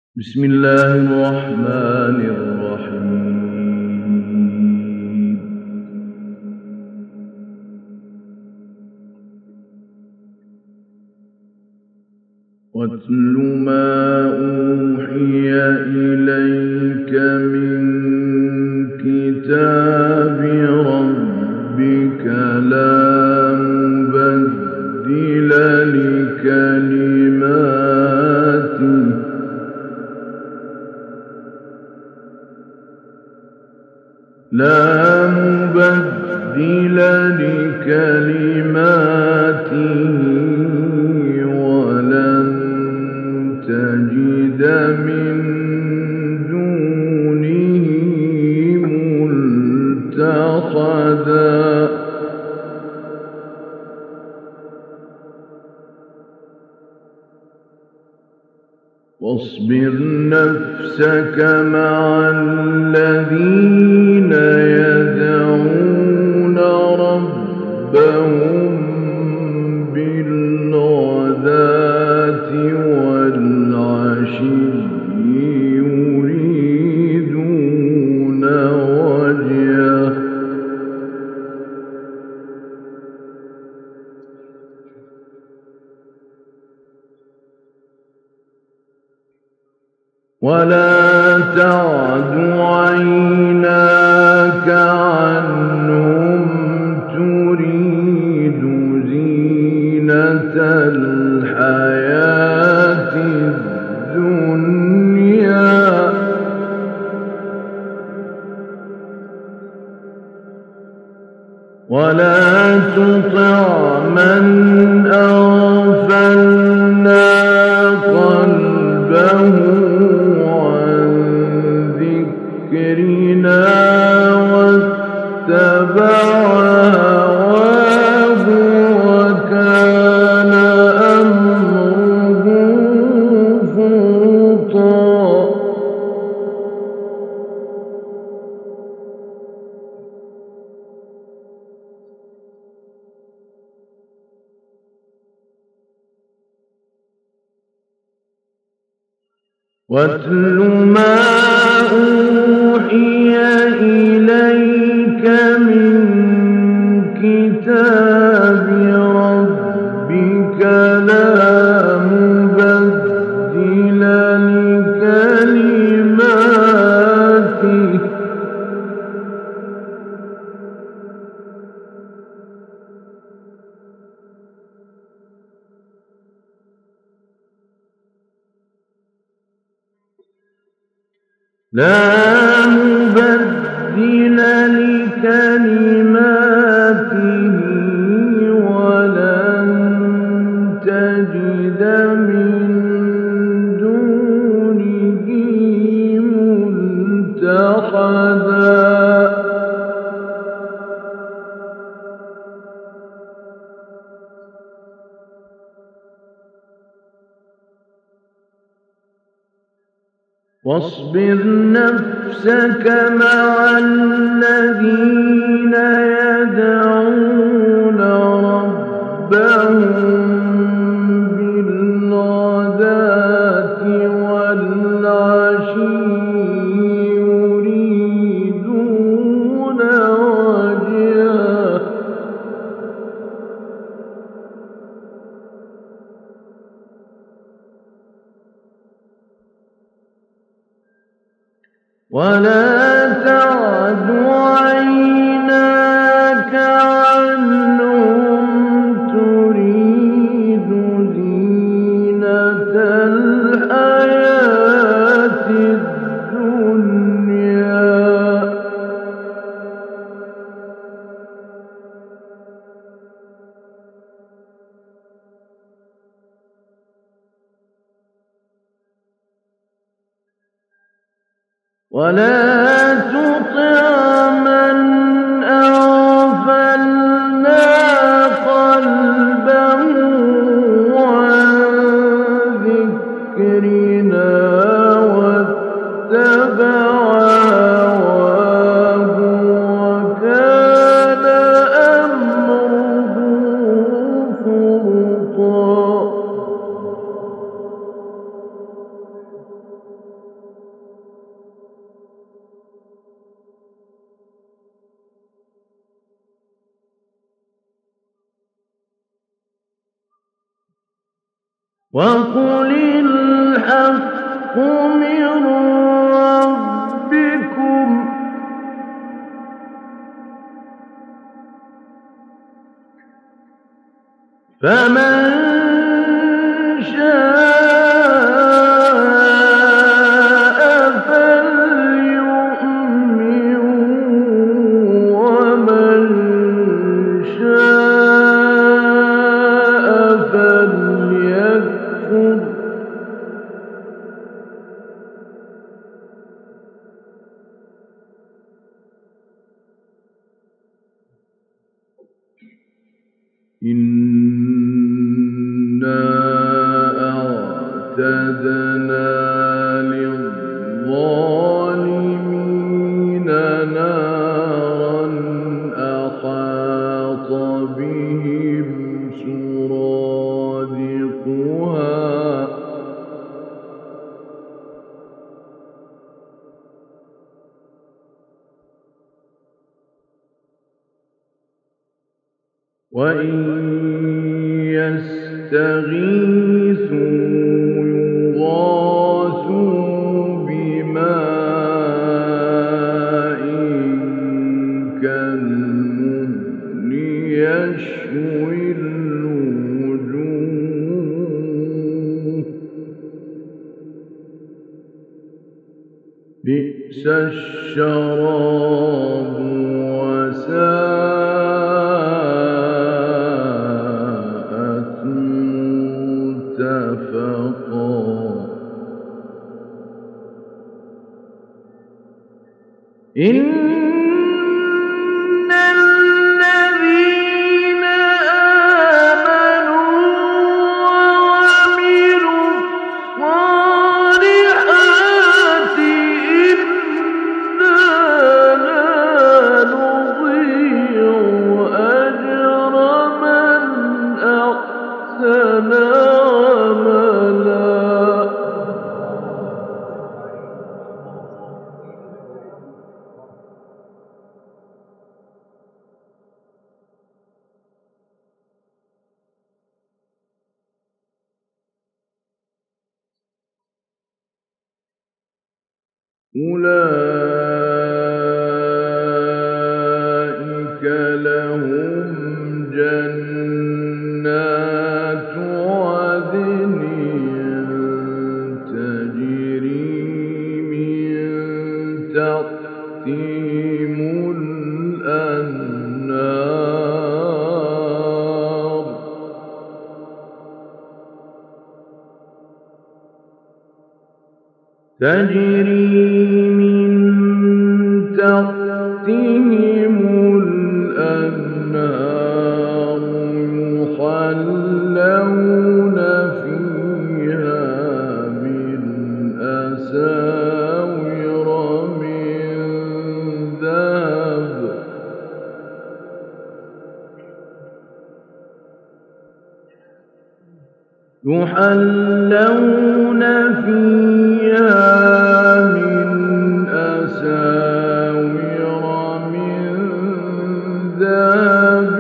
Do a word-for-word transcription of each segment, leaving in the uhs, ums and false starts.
بسم الله الرحمن الرحيم. واتل ما أوحي إليك من كتاب ربك لا مبدل لكلماته لا مبدل لكلماته ولن تجد من دونه ملتحدا. واصبر نفسك مع الذين يدعون ربهم بالغداة والعشي يريدون وجهه ولا تعد عيناك عنهم تريد زينة الحياة الدنيا ولا تطع من أغفلنا قلبه ذكرنا واتبع هواه وكان أمره فرطا. واتل ما أوحي إليك من كتاب ربك لا مبدل لكلماته لا مبدل لكلماته ولن تجد من دونه ملتحدا. واصبر نفسك مع الذين يدعون ربهم بالغداة والعشي يريدون وجهه ولا تعد عيناك عنهم تريد زينة الحياة الدنيا ولا تطع من أغفلنا قلبه عن ذكرنا واتبع هواه وكان أمره فرطا. وقل الحق من ربكم فمن شاء فليؤمن ومن شاء فليكفر إنا أعتدنا للظالمين نارا أحاط بهم سرادقها وإن يستغيثوا يغاثوا بماء كالمهل يشوي الوجوه بئس الشراب وساءت مرتفقا إن الذين آمنوا وعملوا الصالحات إنا لا نضيع أجر من أحسن عملا أولئك لهم جنات عدن تجري من تحتهم الأنهار تجري من تحتهم الأنهار يحلون فيها من أساور من ذهب يحلون فيها من أساور من ذهب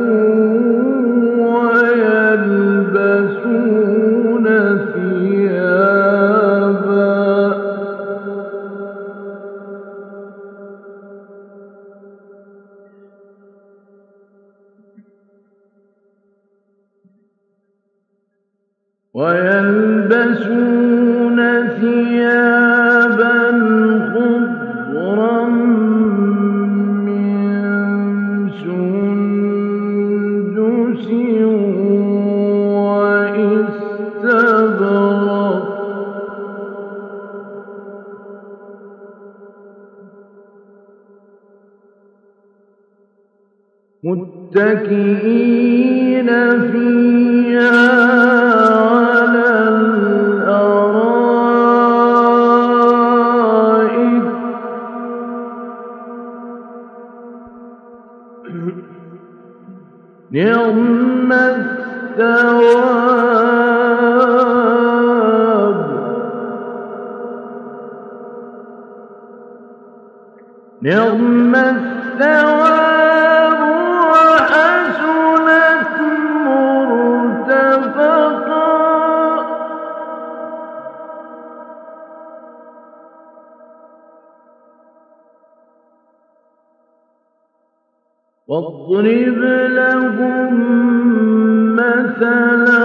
ويلبسون ثيابا ويلبسون ثيابا خضرا من سندس واستبرق متكئين فيها على الأرائك نعم الثواب نعم الثواب وحسنت مرتفقا واضرب لهم مثلا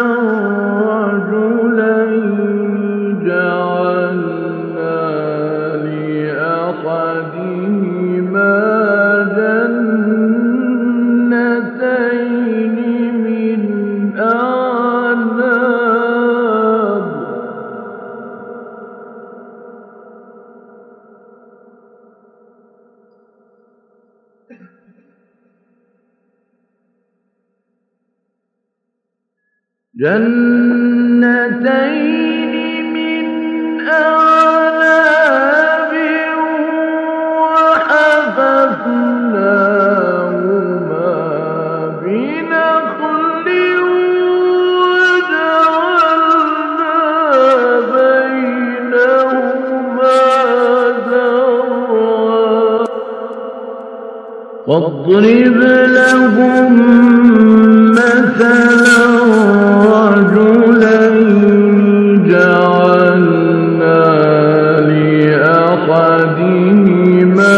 رجلين جعلنا لأحدهما جنتين من أعناب جنتين من أعناب وحففناهما بنخل وجعلنا بينهما زرعا واضرب لهم مثلا رجلين جعلنا لأحدهما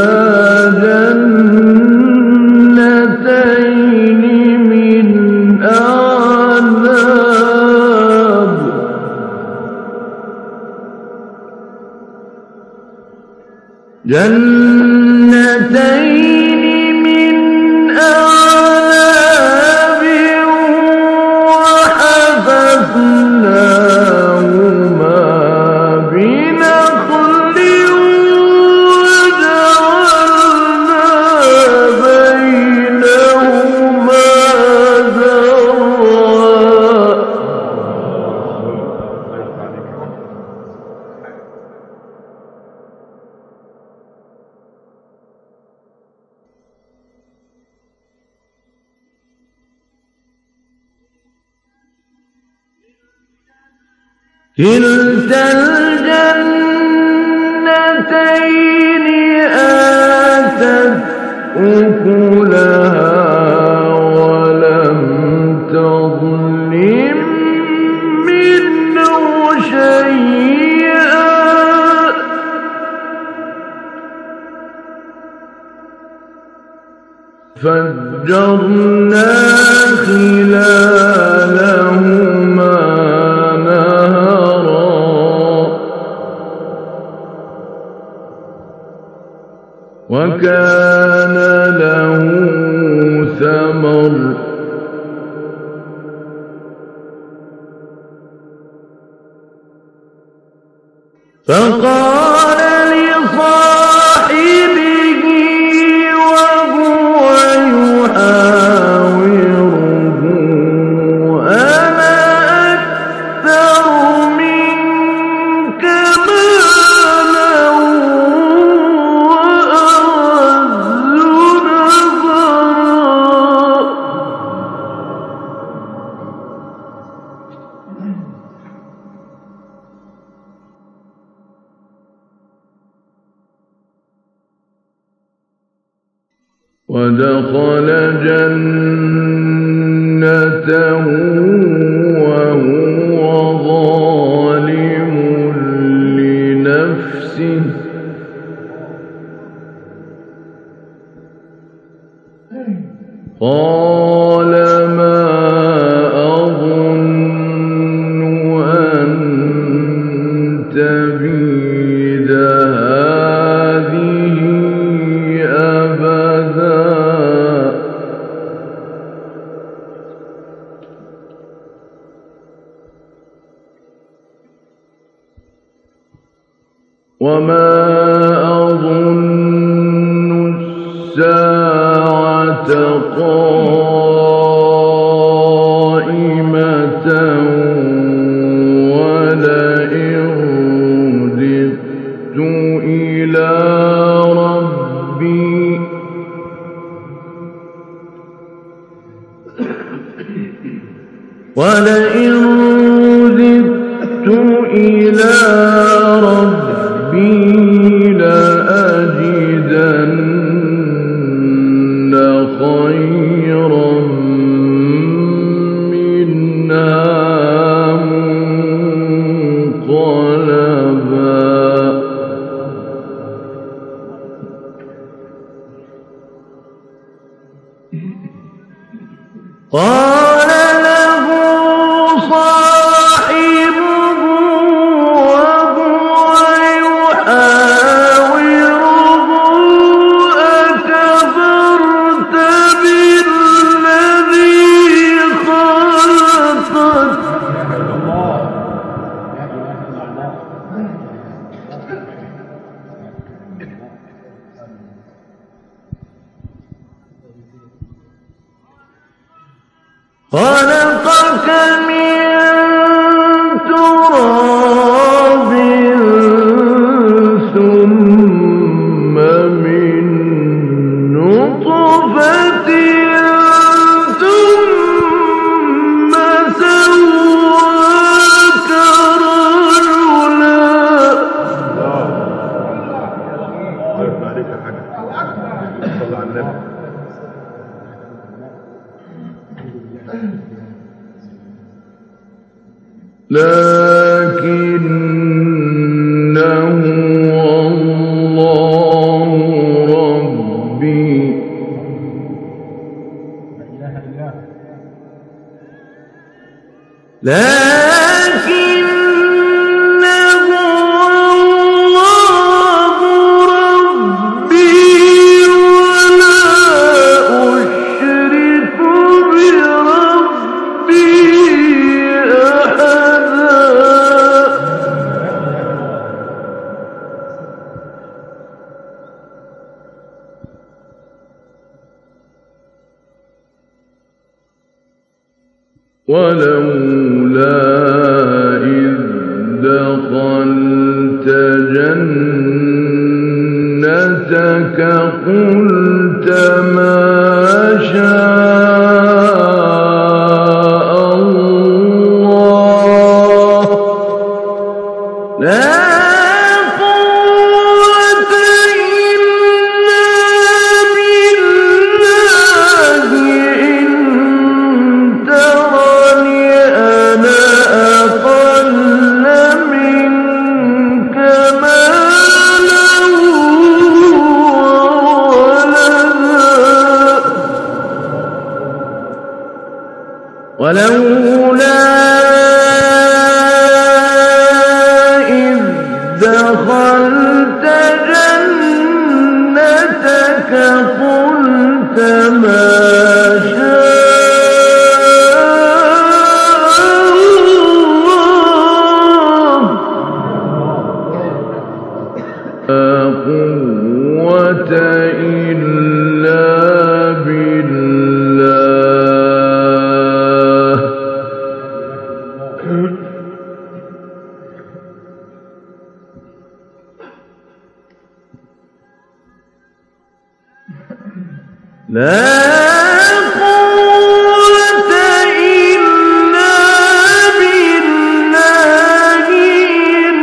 جنتين من أعناب جنتين من أعناب وحففناهما بنخل وجعلنا بينهما زرعا كلتا الجنتين آتت أكلها ولم تظلم منه شيئا فجرنا خلالهما وكان له ثمر فقال لصاحبه وهو يحاوره أنا أكثر منك مالا ودخل جنته وهو ظالم لنفسه قال ما أظن أن تبيد هذه أبدا وما أظن الساعة قائمة ولئن رددت إلى ربي ولئن رددت إلى ربي لأجدن خيرا منها منقلبا لكنه الله ربي لكنه الله ربي ولا أشرك بربي ولولا إذ دخلت جنتك قلت ما شاء الله لا ولولا إذ دخلت جنتك قلت ما شاء الله لا قوة إلا بالله لا قوة إلا بالله إن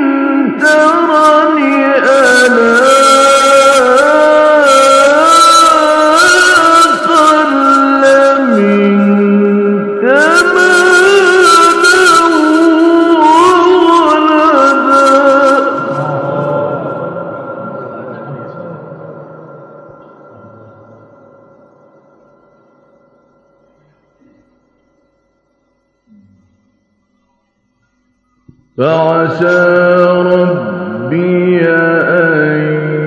ترني أنا أقل منك مالا وولدا فعسى ربي أن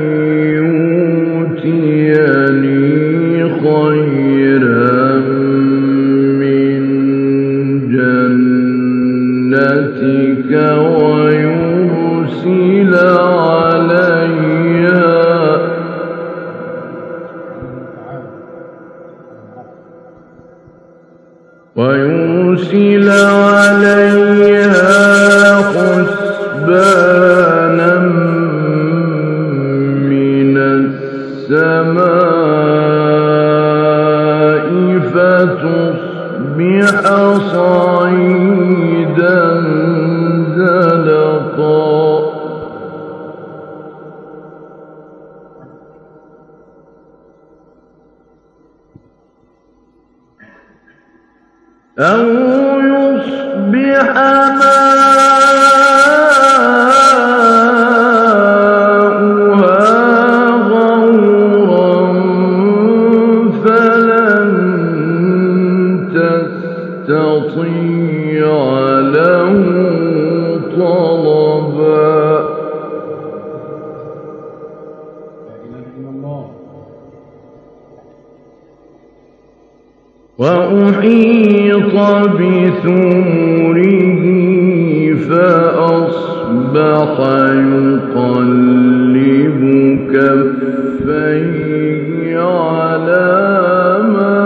يؤتيني خيرا من جنتك ويرسل عليها ويرسل عليها حسبانا من السماء فتصبح صعيدا زلقا أو يصبح تستطيع له طلبا وأحيط بثمره فأصبح يقلب كفيه على ما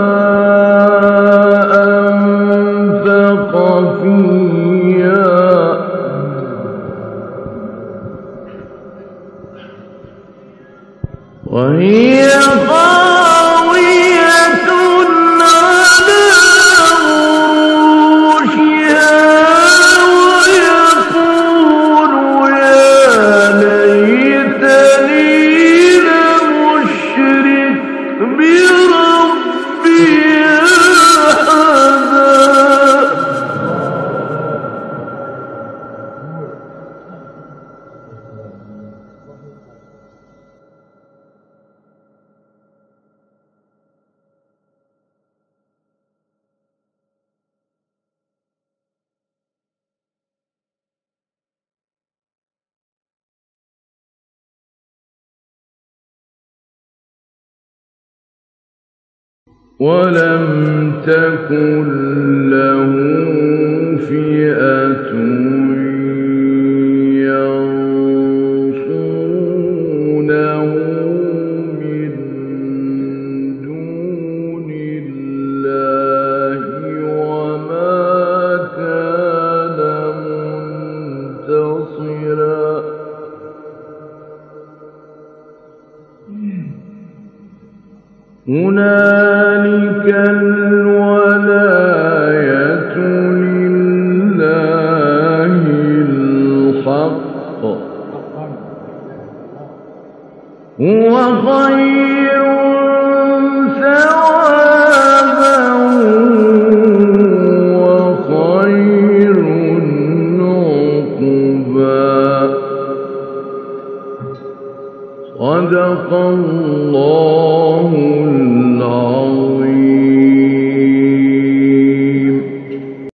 أنفق فيها وهي خاوية على عروشها ولم تكن له فئة ينصرونه من دون الله وما كان منتصرا هنالك الولاية لله الحق هو خير ثوابا وخير عقبا صدق الله